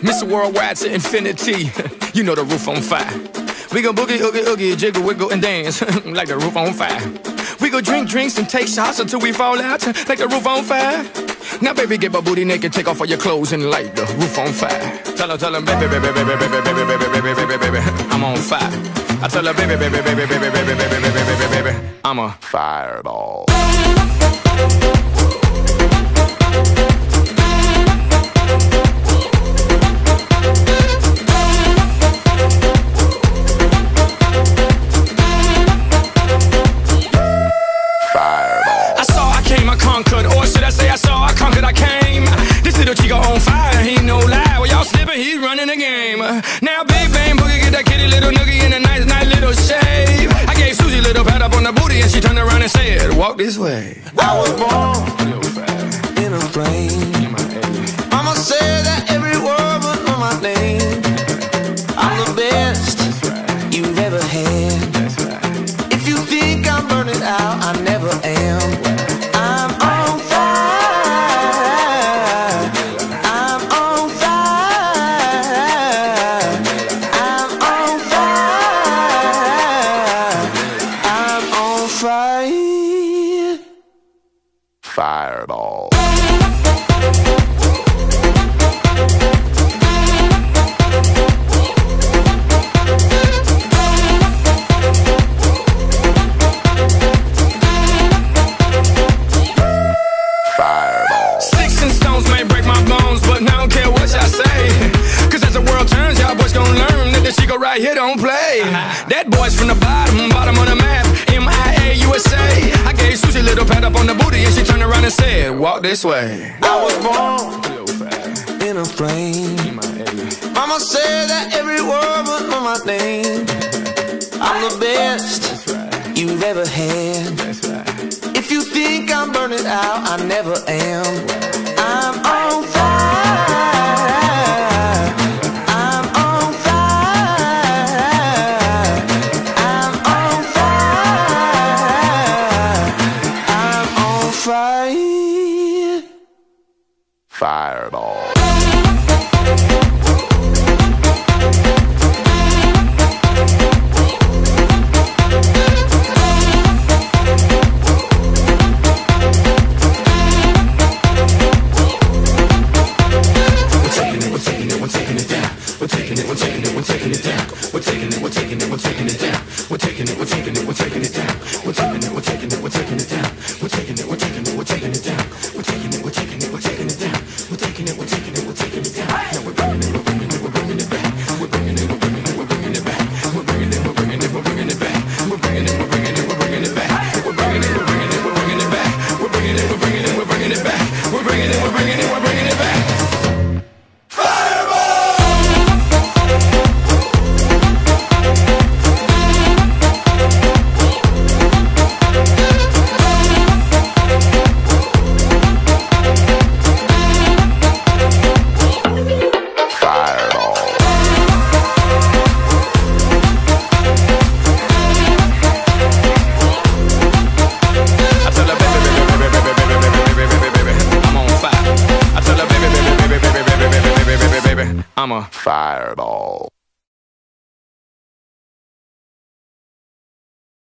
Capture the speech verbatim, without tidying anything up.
Mister Worldwide to infinity. You know the roof on fire. We gon' boogie, oogie, oogie, jiggle, wiggle, and dance like the roof on fire. We go drink drinks and take shots until we fall out like the roof on fire. Now baby, get my booty naked, take off all your clothes and light the roof on fire. Tell her, tell her, baby, baby, baby, baby, baby, baby, baby, baby, baby, baby, I'm on fire. I tell her, baby, baby, baby, baby, baby, baby, baby, baby, baby, baby, I'm a fireball. Conquered, or should I say I saw I conquered, I came. This little chico on fire, he no lie. Well, y'all slipping, he's running the game. Now Big Bang Boogie get that kitty little noogie in a nice, nice little shave. I gave Susie a little pat up on the booty and she turned around and said, walk this way. I was born in a plane. Mama said that every word was on my name. I'm the best you've ever had. If you think I'm burning out, I never am. Fireball. Fireball. Sticks and stones may break my bones, but I don't care what y'all say. Cause as the world turns, y'all boys gon' learn that the chico right here don't play. That boy's from the bottom, bottom of the map, M I A U S A. I gave Susie a little pat up on the booty and she turned around and said, walk this way. I was born in a plane. Mama said that every word was on my name. I'm the best you've ever had. If you think I'm burning out, I never am. I'm on fire. I'm on fire. I'm on fire. I'm on fire. Fireball. We're taking it, we're taking it, we're taking it, we're taking it down. We're taking it, we're taking it, we're taking it down. We're taking it, we're taking it, we're taking it down. We're taking it, we're taking it, we're taking it down. We're taking it, we're taking it, we're taking it down. We're taking it, we're taking it, we're taking it down. We're taking it, we're taking it, we're taking it down. Now we're bringing it, we're bringing it, we're bringing it back. We're bringing it, we're bringing it, we're bringing it back. We're bringing it, we're bringing it, we're bringing it back. We're bringing it, we're bringing it, we're bringing it back. We're bringing it, we're bringing it, we're bringing it back. We're bringing it, we're bringing it, we're bringing it back. We're bringing it, we're bringing it, we're bringing it back. I'm a fireball.